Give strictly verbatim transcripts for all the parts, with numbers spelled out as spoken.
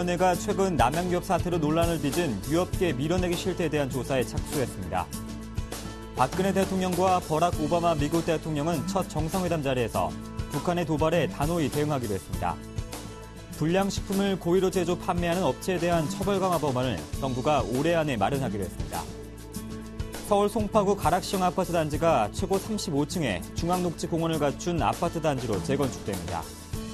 금융위원회가 최근 남양유업 사태로 논란을 빚은 유업계 밀어내기 실태에 대한 조사에 착수했습니다. 박근혜 대통령과 버락 오바마 미국 대통령은 첫 정상회담 자리에서 북한의 도발에 단호히 대응하기로 했습니다. 불량식품을 고의로 제조 판매하는 업체에 대한 처벌 강화 법안을 정부가 올해 안에 마련하기로 했습니다. 서울 송파구 가락시형 아파트 단지가 최고 삼십오 층에 중앙녹지공원을 갖춘 아파트 단지로 재건축됩니다.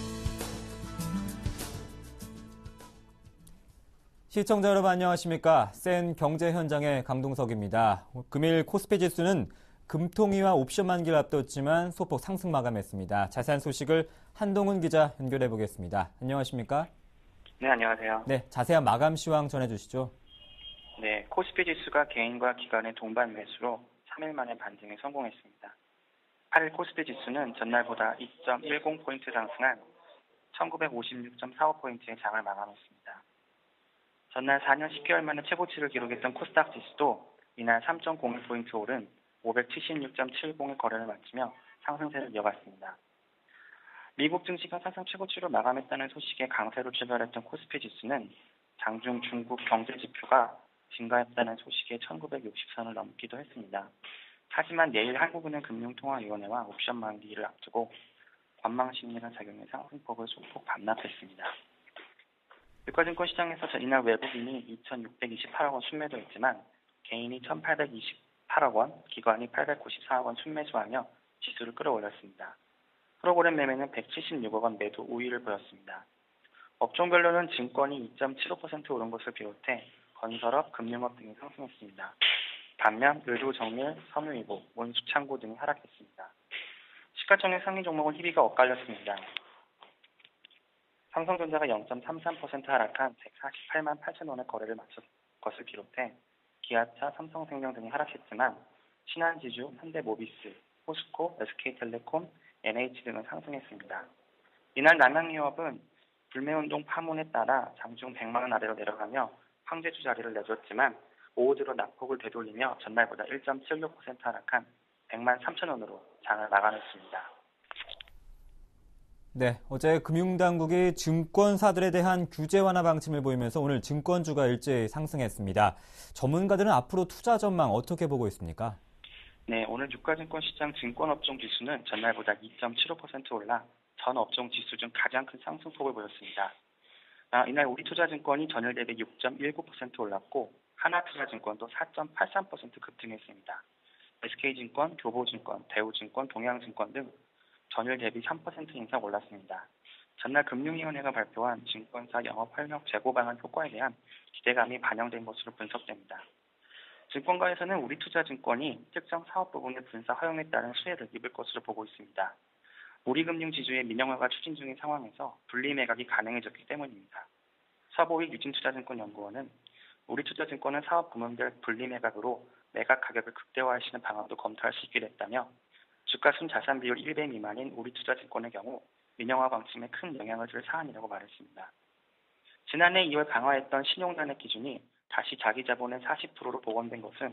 시청자 여러분 안녕하십니까? 센 경제 현장의 강동석입니다. 금일 코스피 지수는 금통위와 옵션 만기를 앞뒀지만 소폭 상승 마감했습니다. 자세한 소식을 한동훈 기자 연결해 보겠습니다. 안녕하십니까? 네, 안녕하세요. 네, 자세한 마감 시황 전해주시죠. 네, 코스피 지수가 개인과 기관의 동반 매수로 삼 일 만에 반등에 성공했습니다. 팔 일 코스피 지수는 전날보다 이 점 일공 포인트 상승한 천구백오십육 점 사오 포인트의 장을 마감했습니다. 전날 사 년 십 개월 만에 최고치를 기록했던 코스닥 지수도 이날 삼 점 공일 포인트 오른 오백칠십육 점 칠공의 거래를 마치며 상승세를 이어갔습니다. 미국 증시가 사상 최고치로 마감했다는 소식에 강세로 출발했던 코스피 지수는 장중 중국 경제 지표가 증가했다는 소식에 천구백육십 선을 넘기도 했습니다. 하지만 내일 한국은행 금융통화위원회와 옵션 만기를 앞두고 관망 심리가 작용해 상승폭을 소폭 반납했습니다. 유가증권 시장에서 이날 외국인이 이천육백이십팔억 원 순매도했지만 개인이 천팔백이십팔억 원, 기관이 팔백구십사억 원 순매수하며 지수를 끌어올렸습니다. 프로그램 매매는 백칠십육억 원 매도 우위를 보였습니다. 업종별로는 증권이 이 점 칠오 퍼센트 오른 것을 비롯해 건설업, 금융업 등이 상승했습니다. 반면 의료, 정밀, 섬유이보, 원수, 창고 등이 하락했습니다. 시가총액 상위 종목은 희비가 엇갈렸습니다. 삼성전자가 영 점 삼삼 퍼센트 하락한 백사십팔만 팔천 원의 거래를 마친 것을 비롯해 기아차, 삼성생명 등이 하락했지만 신한지주, 현대모비스, 포스코, 에스케이텔레콤, 엔에이치 등은 상승했습니다. 이날 남양유업은 불매운동 파문에 따라 장중 백만 원 아래로 내려가며 황제주 자리를 내줬지만 오후 들어 낙폭을 되돌리며 전날보다 일 점 칠육 퍼센트 하락한 백만 삼천 원으로 장을 마감했습니다. 네, 어제 금융당국이 증권사들에 대한 규제 완화 방침을 보이면서 오늘 증권주가 일제히 상승했습니다. 전문가들은 앞으로 투자 전망 어떻게 보고 있습니까? 네, 오늘 유가증권 시장 증권업종 지수는 전날보다 이 점 칠오 퍼센트 올라 전 업종 지수 중 가장 큰 상승폭을 보였습니다. 아, 이날 우리투자증권이 전일 대비 육 점 일구 퍼센트 올랐고 하나투자증권도 사 점 팔삼 퍼센트 급등했습니다. 에스케이증권, 교보증권, 대우증권, 동양증권 등 전일 대비 삼 퍼센트 이상 올랐습니다. 전날 금융위원회가 발표한 증권사 영업 활력 재고 방안 효과에 대한 기대감이 반영된 것으로 분석됩니다. 증권가에서는 우리투자증권이 특정 사업 부분의 분사 허용에 따른 수혜를 입을 것으로 보고 있습니다. 우리금융지주의 민영화가 추진 중인 상황에서 분리 매각이 가능해졌기 때문입니다. 서보익 유진투자증권연구원은 우리투자증권은 사업 부문별 분리 매각으로 매각 가격을 극대화할 수 있는 방안도 검토할 수 있게 됐다며 주가 순 자산 비율 일 배 미만인 우리투자증권의 경우 민영화 방침에 큰 영향을 줄 사안이라고 말했습니다. 지난해 이월 강화했던 신용단액 기준이 다시 자기 자본의 사십 퍼센트로 복원된 것은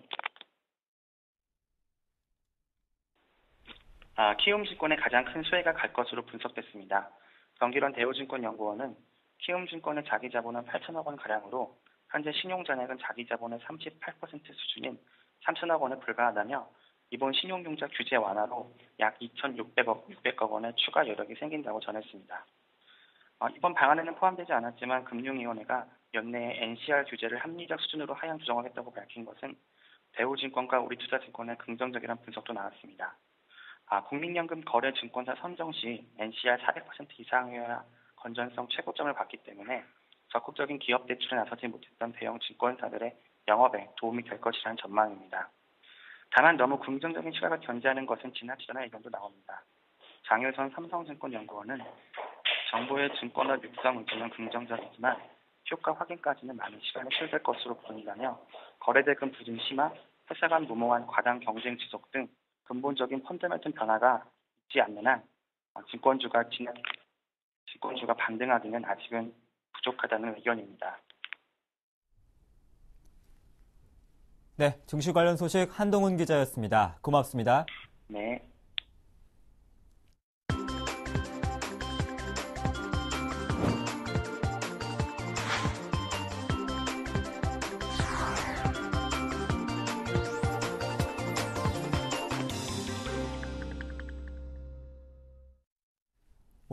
아, 키움증권에 가장 큰 수혜가 갈 것으로 분석됐습니다. 경기론 대우증권연구원은 키움증권의 자기 자본은 팔천억 원 가량으로 현재 신용잔액은 자기 자본의 삼십팔 퍼센트 수준인 삼천억 원에 불과하다며 이번 신용융자 규제 완화로 약 이천육백억 원의 추가 여력이 생긴다고 전했습니다. 어, 이번 방안에는 포함되지 않았지만 금융위원회가 연내에 엔씨알 규제를 합리적 수준으로 하향 조정하겠다고 밝힌 것은 대우증권과 우리투자증권의 긍정적이라는 분석도 나왔습니다. 아, 국민연금 거래 증권사 선정 시 엔씨알 사백 퍼센트 이상이어야 건전성 최고점을 받기 때문에 적극적인 기업 대출에 나서지 못했던 대형 증권사들의 영업에 도움이 될 것이라는 전망입니다. 다만 너무 긍정적인 시각을 견지하는 것은 지나치다는 의견도 나옵니다. 장효선 삼성증권연구원은 정부의 증권업 육성 의지는 긍정적이지만 효과 확인까지는 많은 시간이 소요될 것으로 보인다며 거래대금 부진 심화, 회사 간 무모한 과당 경쟁 지속 등 근본적인 펀더멘털 변화가 있지 않는 한 증권주가 지난 증권주가 반등하기는 아직은 부족하다는 의견입니다. 네, 증시 관련 소식 한동훈 기자였습니다. 고맙습니다. 네.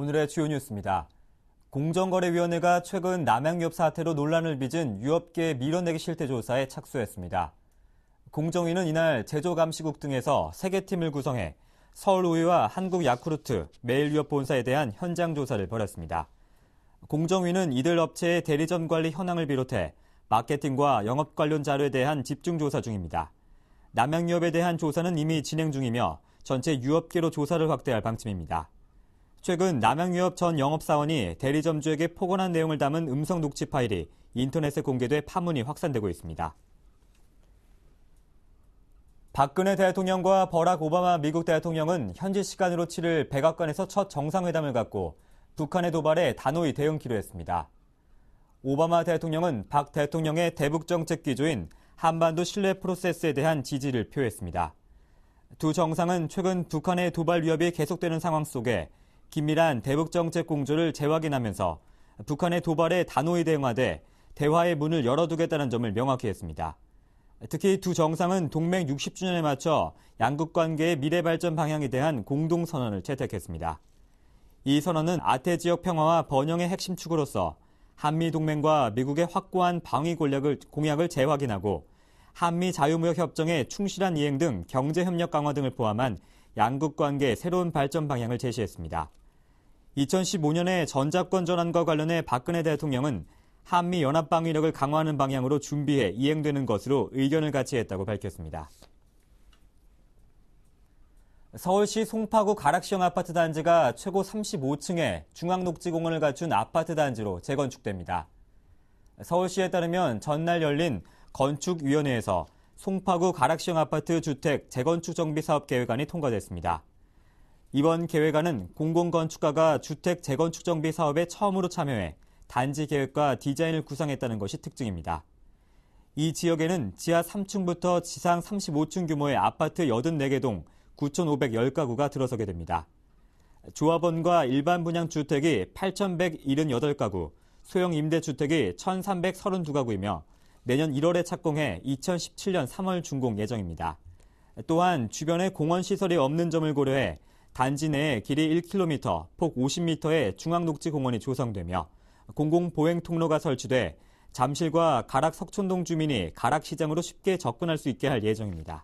오늘의 주요 뉴스입니다. 공정거래위원회가 최근 남양유업 사태로 논란을 빚은 유업계 밀어내기 실태 조사에 착수했습니다. 공정위는 이날 제조감시국 등에서 세 개 팀을 구성해 서울우유와 한국야쿠르트, 매일유업 본사에 대한 현장 조사를 벌였습니다. 공정위는 이들 업체의 대리점 관리 현황을 비롯해 마케팅과 영업 관련 자료에 대한 집중 조사 중입니다. 남양유업에 대한 조사는 이미 진행 중이며 전체 유업계로 조사를 확대할 방침입니다. 최근 남양유업 전 영업사원이 대리점주에게 폭언한 내용을 담은 음성 녹취 파일이 인터넷에 공개돼 파문이 확산되고 있습니다. 박근혜 대통령과 버락 오바마 미국 대통령은 현지 시간으로 칠일 백악관에서 첫 정상회담을 갖고 북한의 도발에 단호히 대응키로 했습니다. 오바마 대통령은 박 대통령의 대북 정책 기조인 한반도 신뢰 프로세스에 대한 지지를 표했습니다. 두 정상은 최근 북한의 도발 위협이 계속되는 상황 속에 긴밀한 대북 정책 공조를 재확인하면서 북한의 도발에 단호히 대응하되 대화의 문을 열어두겠다는 점을 명확히 했습니다. 특히 두 정상은 동맹 육십 주년에 맞춰 양국 관계의 미래 발전 방향에 대한 공동선언을 채택했습니다. 이 선언은 아태 지역 평화와 번영의 핵심 축으로서 한미동맹과 미국의 확고한 방위 권력을, 공약을 재확인하고 한미 자유무역협정의 충실한 이행 등 경제협력 강화 등을 포함한 양국 관계의 새로운 발전 방향을 제시했습니다. 이천십오 년에 전작권 전환과 관련해 박근혜 대통령은 한미 연합 방위력을 강화하는 방향으로 준비해 이행되는 것으로 의견을 같이 했다고 밝혔습니다. 서울시 송파구 가락시형 아파트 단지가 최고 삼십오 층의 중앙녹지공원을 갖춘 아파트 단지로 재건축됩니다. 서울시에 따르면 전날 열린 건축위원회에서 송파구 가락시형 아파트 주택 재건축 정비 사업 계획안이 통과됐습니다. 이번 계획안은 공공건축가가 주택 재건축 정비 사업에 처음으로 참여해 단지 계획과 디자인을 구상했다는 것이 특징입니다. 이 지역에는 지하 삼 층부터 지상 삼십오 층 규모의 아파트 팔십사 개 동 구천오백십 가구가 들어서게 됩니다. 조합원과 일반 분양 주택이 팔천백칠십팔 가구, 소형 임대주택이 천삼백삼십이 가구이며 내년 일월에 착공해 이천십칠 년 삼월 준공 예정입니다. 또한 주변에 공원시설이 없는 점을 고려해 단지 내에 길이 일 킬로미터, 폭 오십 미터의 중앙녹지공원이 조성되며 공공보행통로가 설치돼 잠실과 가락 석촌동 주민이 가락시장으로 쉽게 접근할 수 있게 할 예정입니다.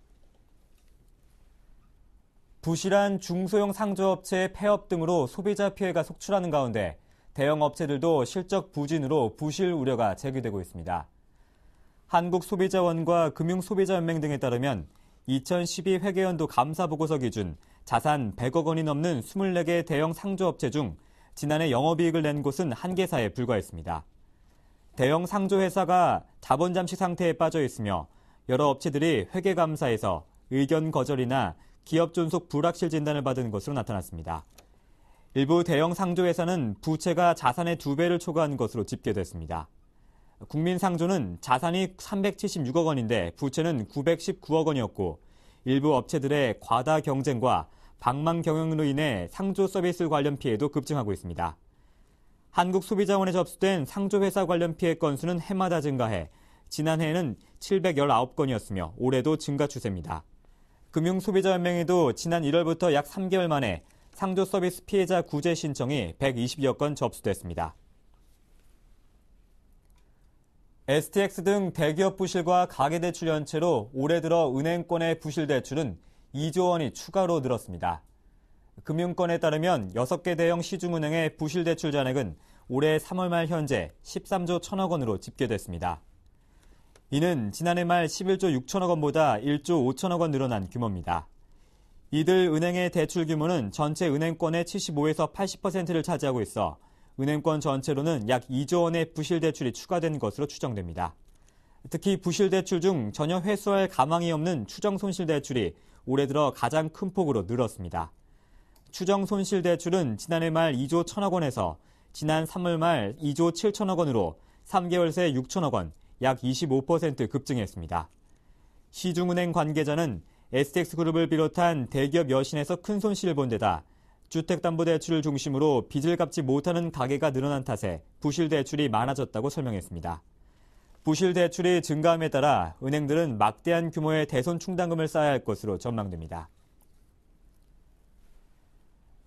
부실한 중소형 상조업체의 폐업 등으로 소비자 피해가 속출하는 가운데 대형 업체들도 실적 부진으로 부실 우려가 제기되고 있습니다. 한국소비자원과 금융소비자연맹 등에 따르면 이천십이 회계연도 감사보고서 기준 자산 백억 원이 넘는 이십사 개 대형 상조업체 중 지난해 영업이익을 낸 곳은 한 개사에 불과했습니다. 대형 상조회사가 자본 잠식 상태에 빠져 있으며 여러 업체들이 회계감사에서 의견 거절이나 기업 존속 불확실 진단을 받은 것으로 나타났습니다. 일부 대형 상조회사는 부채가 자산의 두 배를 초과한 것으로 집계됐습니다. 국민상조는 자산이 삼백칠십육억 원인데 부채는 구백십구억 원이었고 일부 업체들의 과다 경쟁과 방망 경영으로 인해 상조 서비스 관련 피해도 급증하고 있습니다. 한국소비자원에 접수된 상조회사 관련 피해 건수는 해마다 증가해 지난해에는 칠백십구 건이었으며 올해도 증가 추세입니다. 금융소비자연맹에도 지난 일월부터 약 삼 개월 만에 상조 서비스 피해자 구제 신청이 백이십여 건 접수됐습니다. 에스티엑스 등 대기업 부실과 가계대출 연체로 올해 들어 은행권의 부실 대출은 이조 원이 추가로 늘었습니다. 금융권에 따르면 여섯 개 대형 시중은행의 부실 대출 잔액은 올해 삼월 말 현재 십삼조 천억 원으로 집계됐습니다. 이는 지난해 말 십일조 육천억 원보다 일조 오천억 원 늘어난 규모입니다. 이들 은행의 대출 규모는 전체 은행권의 칠십오에서 팔십 퍼센트를 차지하고 있어 은행권 전체로는 약 이조 원의 부실 대출이 추가된 것으로 추정됩니다. 특히 부실 대출 중 전혀 회수할 가망이 없는 추정 손실 대출이 올해 들어 가장 큰 폭으로 늘었습니다. 추정 손실 대출은 지난해 말 이조 천억 원에서 지난 삼월 말 이조 칠천억 원으로 삼 개월 새 육천억 원, 약 이십오 퍼센트 급증했습니다. 시중은행 관계자는 에스티엑스그룹을 비롯한 대기업 여신에서 큰 손실을 본 데다 주택담보대출을 중심으로 빚을 갚지 못하는 가계가 늘어난 탓에 부실 대출이 많아졌다고 설명했습니다. 부실 대출이 증가함에 따라 은행들은 막대한 규모의 대손 충당금을 쌓아야 할 것으로 전망됩니다.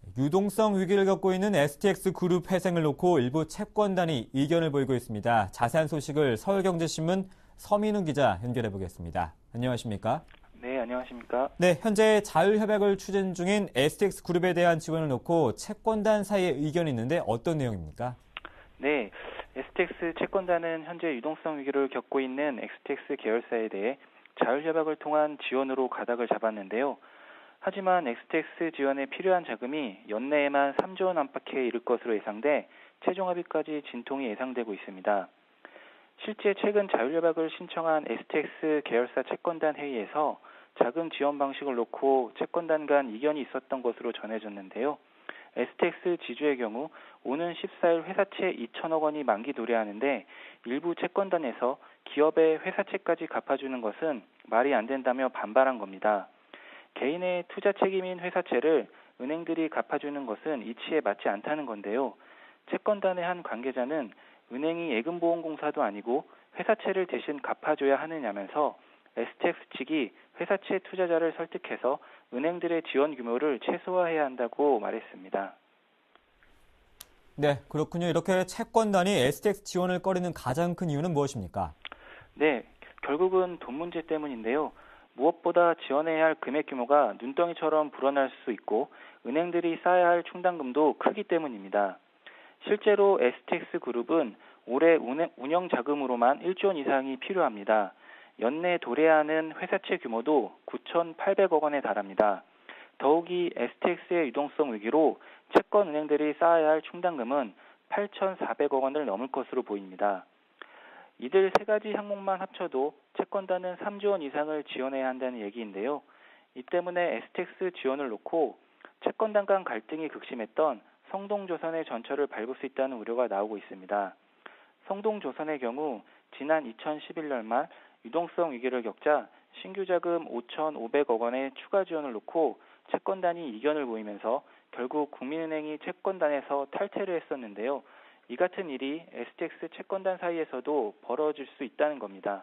유동성 위기를 겪고 있는 에스티엑스 그룹 회생을 놓고 일부 채권단이 의견을 보이고 있습니다. 자세한 소식을 서울경제신문 서민우 기자 연결해 보겠습니다. 안녕하십니까? 네, 안녕하십니까? 네, 현재 자율협약을 추진 중인 에스티엑스 그룹에 대한 지원을 놓고 채권단 사이에 의견이 있는데 어떤 내용입니까? 네, 에스티엑스 채권단은 현재 유동성 위기를 겪고 있는 엑스티엑스 계열사에 대해 자율협약을 통한 지원으로 가닥을 잡았는데요. 하지만 엑스티엑스 지원에 필요한 자금이 연내에만 삼조 원 안팎에 이를 것으로 예상돼 최종 합의까지 진통이 예상되고 있습니다. 실제 최근 자율협약을 신청한 에스티엑스 계열사 채권단 회의에서 자금 지원 방식을 놓고 채권단 간 이견이 있었던 것으로 전해졌는데요. 에스티엑스 지주의 경우 오는 십사일 회사채 이천억 원이 만기 도래하는데 일부 채권단에서 기업의 회사채까지 갚아주는 것은 말이 안 된다며 반발한 겁니다. 개인의 투자 책임인 회사채를 은행들이 갚아주는 것은 이치에 맞지 않다는 건데요. 채권단의 한 관계자는 은행이 예금보험공사도 아니고 회사채를 대신 갚아줘야 하느냐면서 에스티엑스 측이 회사채 투자자를 설득해서 은행들의 지원 규모를 최소화해야 한다고 말했습니다. 네, 그렇군요. 이렇게 채권단이 에스티엑스 지원을 꺼리는 가장 큰 이유는 무엇입니까? 네, 결국은 돈 문제 때문인데요. 무엇보다 지원해야 할 금액 규모가 눈덩이처럼 불어날 수 있고 은행들이 쌓아야 할 충당금도 크기 때문입니다. 실제로 에스티엑스 그룹은 올해 운영 자금으로만 일조 원 이상이 필요합니다. 연내 도래하는 회사채 규모도 구천팔백억 원에 달합니다. 더욱이 에스티엑스의 유동성 위기로 채권 은행들이 쌓아야 할 충당금은 팔천사백억 원을 넘을 것으로 보입니다. 이들 세 가지 항목만 합쳐도 채권단은 삼조 원 이상을 지원해야 한다는 얘기인데요. 이 때문에 에스티엑스 지원을 놓고 채권단 간 갈등이 극심했던 성동조선의 전철을 밟을 수 있다는 우려가 나오고 있습니다. 성동조선의 경우 지난 이천십일 년 말 유동성 위기를 겪자 신규 자금 오천오백억 원의 추가 지원을 놓고 채권단이 이견을 보이면서 결국 국민은행이 채권단에서 탈퇴를 했었는데요. 이 같은 일이 에스티엑스 채권단 사이에서도 벌어질 수 있다는 겁니다.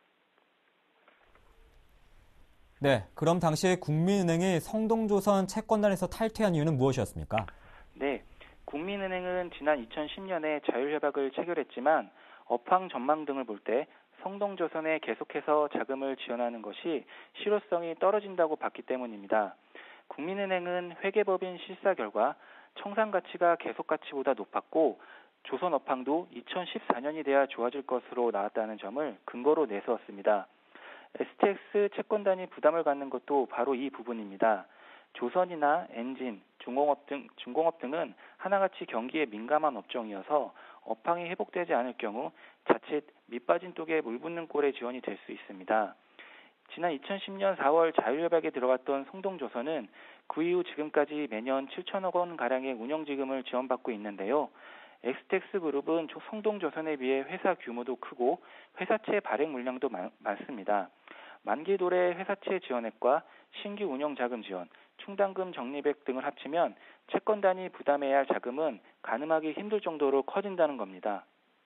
네, 그럼 당시에 국민은행이 성동조선 채권단에서 탈퇴한 이유는 무엇이었습니까? 네, 국민은행은 지난 이천십 년에 자율협약을 체결했지만 업황 전망 등을 볼 때 성동조선에 계속해서 자금을 지원하는 것이 실효성이 떨어진다고 봤기 때문입니다. 국민은행은 회계법인 실사 결과 청산 가치가 계속 가치보다 높았고 조선 업황도 이천십사 년이 돼야 좋아질 것으로 나왔다는 점을 근거로 내세웠습니다. 에스티엑스 채권단이 부담을 갖는 것도 바로 이 부분입니다. 조선이나 엔진, 중공업 등, 중공업 등은 하나같이 경기에 민감한 업종이어서 업황이 회복되지 않을 경우 자칫 밑빠진 독에 물 붓는 꼴의 지원이 될 수 있습니다. 지난 이천십 년 사월 자율협약에 들어갔던 성동조선은 그 이후 지금까지 매년 칠천억 원가량의 운영지금을 지원받고 있는데요. 엑스티엑스 그룹은 성동조선에 비해 회사 규모도 크고 회사채 발행 물량도 많, 많습니다. 만기 도래 회사채 지원액과 신규 운영자금 지원, 충당금 적립액 등을 합치면 채권단이 부담해야 할 자금은 가늠하기 힘들 정도로 커진다는 겁니다.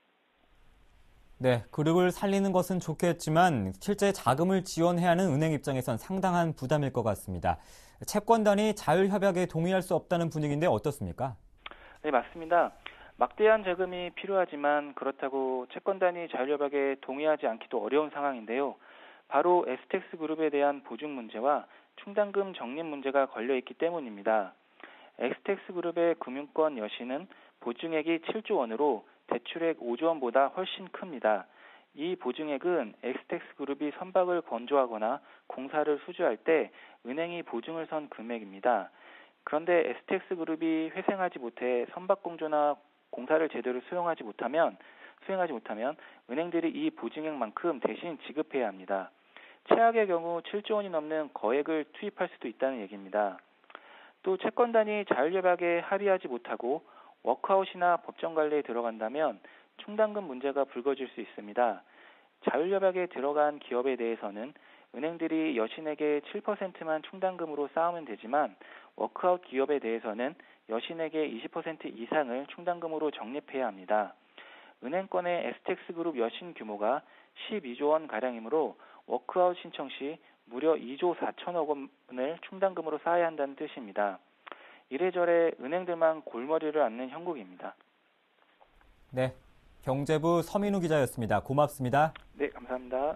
네, 그룹을 살리는 것은 좋겠지만 실제 자금을 지원해야 하는 은행 입장에선 상당한 부담일 것 같습니다. 채권단이 자율협약에 동의할 수 없다는 분위기인데 어떻습니까? 네, 맞습니다. 막대한 자금이 필요하지만 그렇다고 채권단이 자율협약에 동의하지 않기도 어려운 상황인데요. 바로 에스티엑스 그룹에 대한 보증 문제와 충당금 적립 문제가 걸려있기 때문입니다. 엑스티엑스 그룹의 금융권 여신은 보증액이 칠조 원으로 대출액 오조 원보다 훨씬 큽니다. 이 보증액은 엑스티엑스 그룹이 선박을 건조하거나 공사를 수주할 때 은행이 보증을 선 금액입니다. 그런데 에스티엑스 그룹이 회생하지 못해 선박 공조나 공사를 제대로 수용하지 못하면 수행하지 못하면 은행들이 이 보증액만큼 대신 지급해야 합니다. 최악의 경우 칠조 원이 넘는 거액을 투입할 수도 있다는 얘기입니다. 또 채권단이 자율협약에 합의하지 못하고 워크아웃이나 법정 관리에 들어간다면 충당금 문제가 불거질 수 있습니다. 자율협약에 들어간 기업에 대해서는 은행들이 여신에게 칠 퍼센트만 충당금으로 쌓으면 되지만 워크아웃 기업에 대해서는 여신에게 이십 퍼센트 이상을 충당금으로 적립해야 합니다. 은행권의 에스티엑스 그룹 여신 규모가 십이조 원가량이므로 워크아웃 신청 시 무려 이조 사천억 원을 충당금으로 쌓아야 한다는 뜻입니다. 이래저래 은행들만 골머리를 앓는 형국입니다. 네, 경제부 서민우 기자였습니다. 고맙습니다. 네, 감사합니다.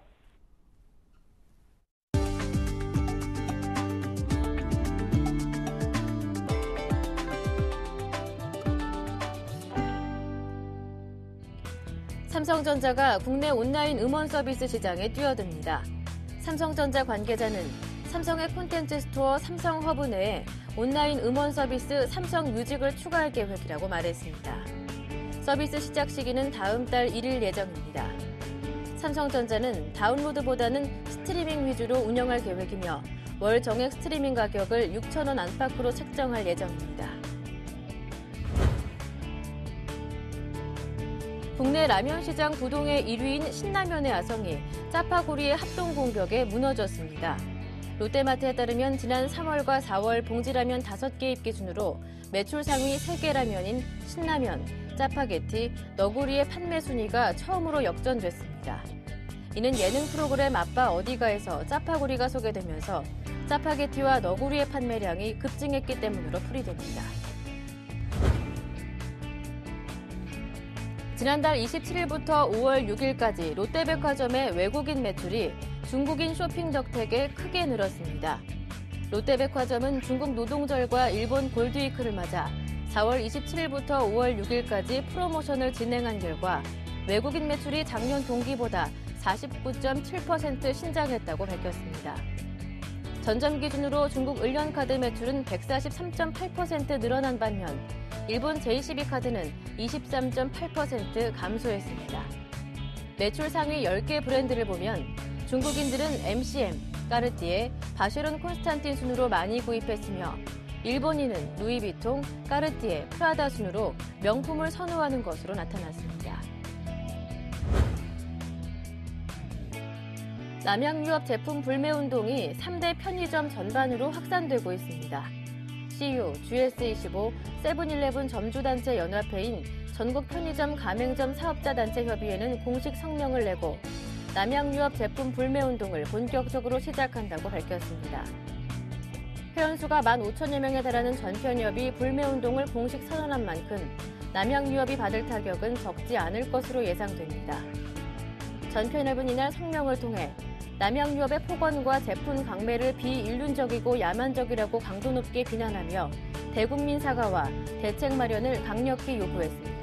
삼성전자가 국내 온라인 음원 서비스 시장에 뛰어듭니다. 삼성전자 관계자는 삼성의 콘텐츠 스토어 삼성허브 내에 온라인 음원 서비스 삼성뮤직을 추가할 계획이라고 말했습니다. 서비스 시작 시기는 다음 달 일 일 예정입니다. 삼성전자는 다운로드보다는 스트리밍 위주로 운영할 계획이며 월 정액 스트리밍 가격을 육천 원 안팎으로 책정할 예정입니다. 국내 라면 시장 부동의 일 위인 신라면의 아성이 짜파구리의 합동 공격에 무너졌습니다. 롯데마트에 따르면 지난 삼월과 사월 봉지라면 다섯 개 입 기준으로 매출 상위 세 개 라면인 신라면, 짜파게티, 너구리의 판매 순위가 처음으로 역전됐습니다. 이는 예능 프로그램 아빠 어디가에서 짜파구리가 소개되면서 짜파게티와 너구리의 판매량이 급증했기 때문으로 풀이됩니다. 지난달 이십칠 일부터 오월 육 일까지 롯데백화점의 외국인 매출이 중국인 쇼핑 덕택에 크게 늘었습니다. 롯데백화점은 중국 노동절과 일본 골드위크를 맞아 사월 이십칠 일부터 오월 육 일까지 프로모션을 진행한 결과 외국인 매출이 작년 동기보다 사십구 점 칠 퍼센트 신장했다고 밝혔습니다. 전점 기준으로 중국 을련카드 매출은 백사십삼 점 팔 퍼센트 늘어난 반면 일본 제이씨비 카드는 이십삼 점 팔 퍼센트 감소했습니다. 매출 상위 열 개 브랜드를 보면 중국인들은 엠씨엠, 까르띠에, 바쉐론 콘스탄틴 순으로 많이 구입했으며 일본인은 루이비통, 까르띠에, 프라다 순으로 명품을 선호하는 것으로 나타났습니다. 남양유업 제품 불매 운동이 삼 대 편의점 전반으로 확산되고 있습니다. 씨유, 지에스이십오, 세븐일레븐 점주단체 연합회인 전국 편의점 가맹점 사업자단체 협의회는 공식 성명을 내고 남양유업 제품 불매 운동을 본격적으로 시작한다고 밝혔습니다. 회원수가 만 오천여 명에 달하는 전편협이 불매 운동을 공식 선언한 만큼 남양유업이 받을 타격은 적지 않을 것으로 예상됩니다. 전편협은 이날 성명을 통해 남양유업의 폭언과 제품 강매를 비인륜적이고 야만적이라고 강도 높게 비난하며 대국민 사과와 대책 마련을 강력히 요구했습니다.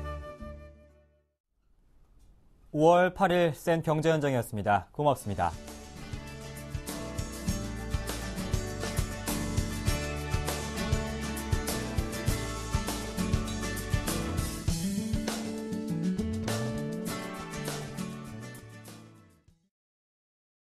오월 팔 일 센 경제 현장이었습니다. 고맙습니다.